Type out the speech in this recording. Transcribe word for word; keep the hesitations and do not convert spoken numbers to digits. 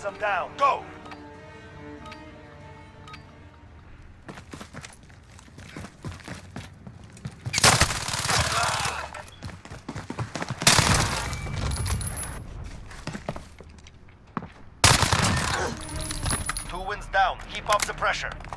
chase them down. Go! Two wins down. Keep up the pressure.